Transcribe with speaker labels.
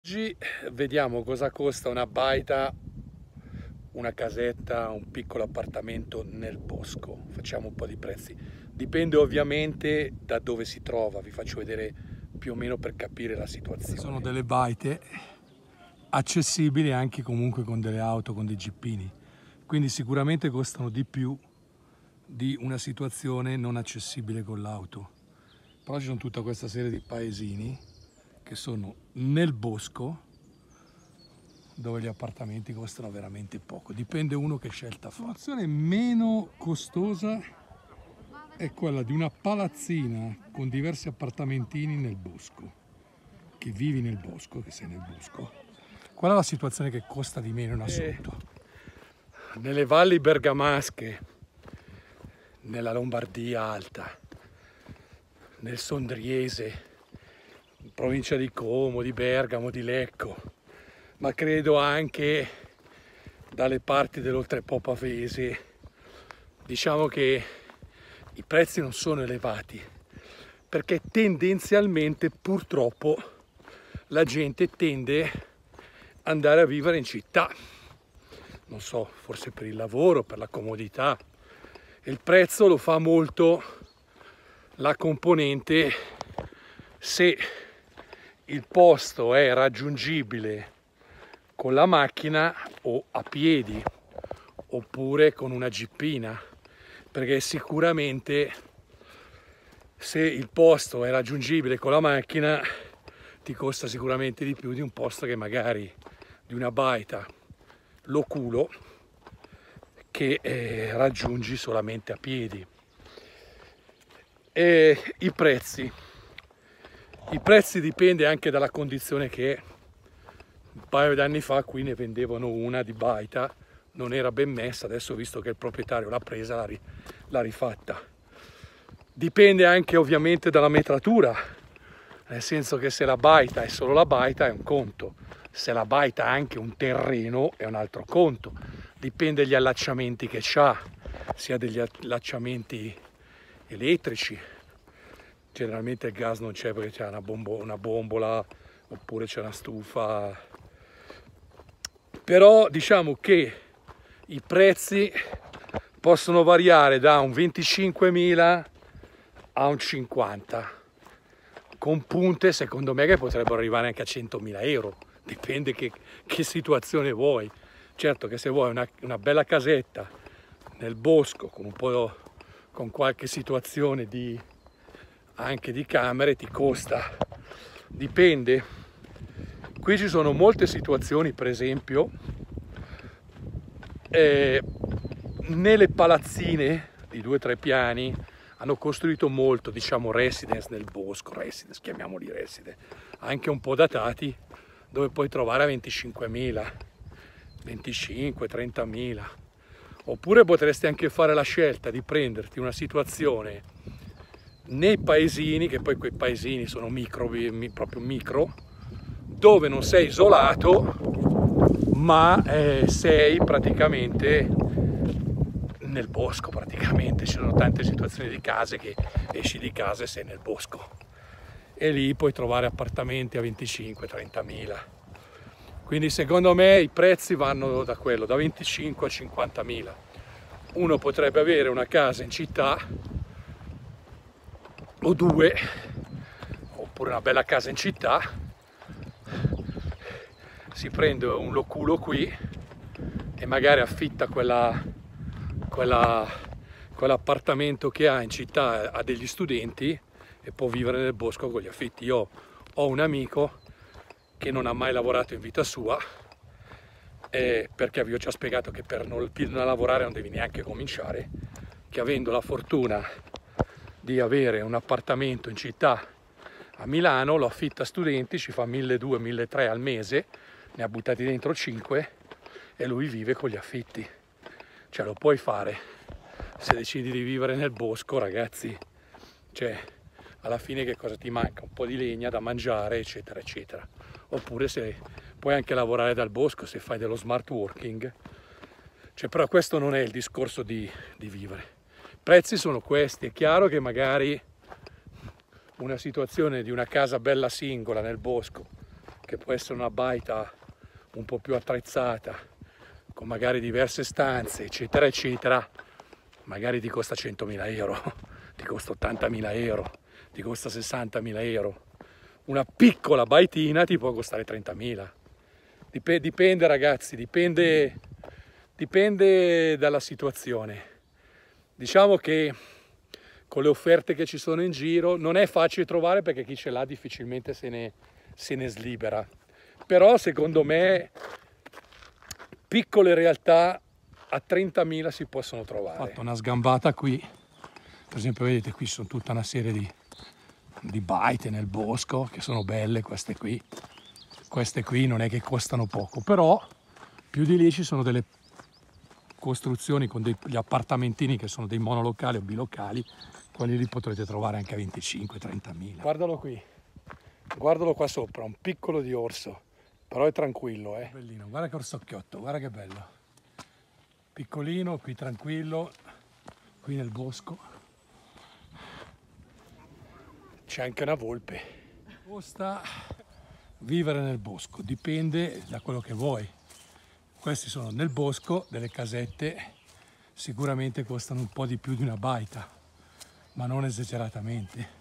Speaker 1: Oggi vediamo cosa costa una baita, una casetta, un piccolo appartamento nel bosco. Facciamo un po' di prezzi. Dipende ovviamente da dove si trova, vi faccio vedere più o meno per capire la situazione.
Speaker 2: Sono delle baite accessibili anche comunque con delle auto, con dei jeepini, quindi sicuramente costano di più di una situazione non accessibile con l'auto. Però ci sono tutta questa serie di paesini che sono nel bosco, dove gli appartamenti costano veramente poco. Dipende uno che scelta fa. La soluzione meno costosa è quella di una palazzina con diversi appartamentini nel bosco. Che vivi nel bosco, che sei nel bosco. Qual è la situazione che costa di meno in assoluto?
Speaker 1: Nelle valli bergamasche, nella Lombardia alta, nel Sondriese, in provincia di Como, di Bergamo, di Lecco, ma credo anche dalle parti dell'Oltrepo Pavese, diciamo che i prezzi non sono elevati, perché tendenzialmente purtroppo la gente tende ad andare a vivere in città, non so, forse per il lavoro, per la comodità. Il prezzo lo fa molto la componente se il posto è raggiungibile con la macchina o a piedi oppure con una jeepina, perché sicuramente se il posto è raggiungibile con la macchina ti costa sicuramente di più di un posto che magari di una baita loculo che raggiungi solamente a piedi. E i prezzi dipende anche dalla condizione che è. Un paio di anni fa qui ne vendevano una di baita, non era ben messa, adesso visto che il proprietario l'ha presa l'ha rifatta. Dipende anche ovviamente dalla metratura, nel senso che se la baita è solo la baita è un conto, se la baita ha anche un terreno è un altro conto, dipende dagli allacciamenti che c'ha, sia degli allacciamenti elettrici, generalmente il gas non c'è perché c'è una bombola oppure c'è una stufa, però diciamo che i prezzi possono variare da un 25.000 a un 50, con punte secondo me che potrebbero arrivare anche a 100.000 euro, dipende che situazione vuoi. Certo che se vuoi una bella casetta nel bosco con qualche situazione anche di camere ti costa, dipende. Qui ci sono molte situazioni, per esempio nelle palazzine di 2-3 piani hanno costruito molto, diciamo, residence nel bosco, chiamiamoli residence, anche un po' datati, dove puoi trovare a 25.000, 25, 30.000. Oppure potresti anche fare la scelta di prenderti una situazione nei paesini, che poi quei paesini sono proprio micro, dove non sei isolato, ma sei praticamente nel bosco, praticamente. Ci sono tante situazioni di case che esci di casa e sei nel bosco. E lì puoi trovare appartamenti a 25-30.000. Quindi secondo me i prezzi vanno da 25 a 50.000. Uno potrebbe avere una casa in città o due, oppure una bella casa in città, si prende un loculo qui e magari affitta quell'appartamento che ha in città a degli studenti e può vivere nel bosco con gli affitti. Io ho un amico che non ha mai lavorato in vita sua, perché vi ho già spiegato che per non lavorare non devi neanche cominciare, che avendo la fortuna di avere un appartamento in città a Milano lo affitta a studenti, ci fa 1.200-1.300 al mese, ne ha buttati dentro 5 e lui vive con gli affitti. Cioè lo puoi fare se decidi di vivere nel bosco, ragazzi, cioè alla fine che cosa ti manca? Un po' di legna da mangiare, eccetera eccetera. Oppure se puoi anche lavorare dal bosco se fai dello smart working, cioè, però questo non è il discorso di vivere. I prezzi sono questi. È chiaro che magari una situazione di una casa bella singola nel bosco che può essere una baita un po' più attrezzata, con magari diverse stanze, eccetera, eccetera, magari ti costa 100.000 euro, ti costa 80.000 euro, ti costa 60.000 euro. Una piccola baitina ti può costare 30.000. Dipende ragazzi, dipende dalla situazione. Diciamo che con le offerte che ci sono in giro non è facile trovare, perché chi ce l'ha difficilmente se ne slibera. Però secondo me piccole realtà a 30.000 si possono trovare.
Speaker 2: Ho fatto una sgambata qui, per esempio vedete qui sono tutta una serie di baite nel bosco che sono belle queste qui. Queste qui non è che costano poco, però più di lì ci sono delle costruzioni con degli appartamentini che sono dei monolocali o bilocali, quelli li potrete trovare anche a 25-30.000.
Speaker 1: Guardalo qui, guardalo qua sopra, un piccolo di orso, però è tranquillo, eh.
Speaker 2: Bellino, guarda che orsocchiotto, guarda che bello. Piccolino, qui tranquillo, qui nel bosco.
Speaker 1: C'è anche una volpe.
Speaker 2: Costa vivere nel bosco, dipende da quello che vuoi. Questi sono nel bosco, delle casette, sicuramente costano un po' di più di una baita, ma non esageratamente.